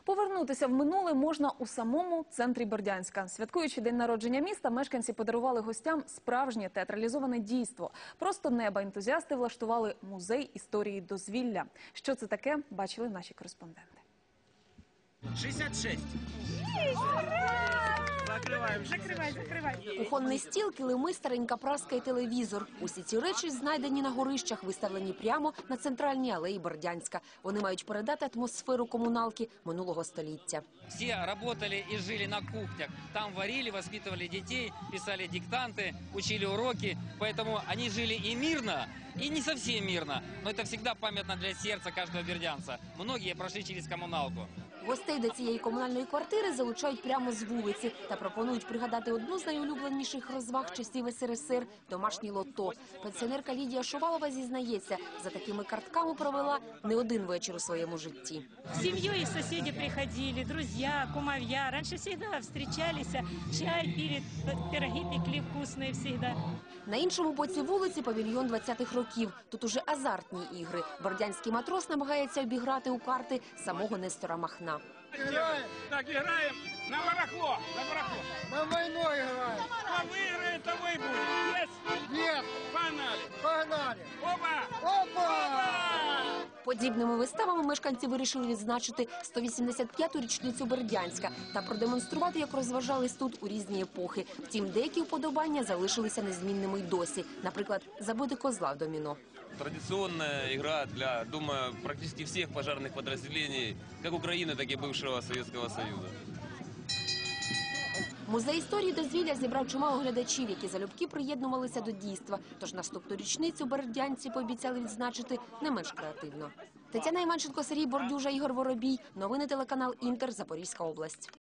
Повернутися в минуле можна у самому центрі Бердянська. Святкуючи день народження міста, мешканці подарували гостям справжнє театралізоване дійство. Просто неба ентузіасти влаштували музей історії дозвілля. Що це таке, бачили наші кореспонденти. 66. Закривай. Кухонний стіл, килими, старенька праска і телевізор. Усі ці речі знайдені на горищах, виставлені прямо на центральній алеї Бердянська. Вони мають передати атмосферу комуналки минулого століття. Всі працювали і жили на кухнях. Там варили, воспитували дітей, писали диктанти, учили уроки. Тому вони жили і мирно, и не совсем мирно, но это всегда памятно для сердца каждого бердянца. Многие прошли через коммуналку. Гостей до цієї комунальної квартири залучають прямо з вулиці та пропонують пригадати одну з найулюбленіших розваг часів СРСР – домашнє лото. Пенсіонерка Лідія Шувалова зізнається, за такими картками провела не один вечір у своєму житті. С семьей соседи приходили, друзья, кумовья. Раньше всегда встречались, чай пили, пироги пекли вкусные всегда. На іншому боці вулиці павільйон 20-х років. Тут уже азартні ігри. Бердянський матрос намагається обіграти у карти самого Нестора Махна. Так, играем на барахло, На войну играем. Кто выиграет, того и будет. Есть? Нет, Погнали. погнали. Опа! Опа! Подібними виставами мешканці вирішили відзначити 185-ту річницю Бердянська та продемонструвати, як розважались тут у різні епохи. Втім, деякі вподобання залишилися незмінними й досі. Наприклад, забити козла в доміно. Традиционная игра для, думаю, практически всех пожарных подразделений, как Украины, так и бывшего Советского Союза. Музей історії дозвілля зібрав чимало глядачів, які залюбки приєднувалися до дійства. Тож наступну річницю бердянці пообіцяли відзначити не менш креативно. Тетяна Іванченко, Сергій Бордюжа, Ігор Воробій. Новини телеканал Інтер, Запорізька область.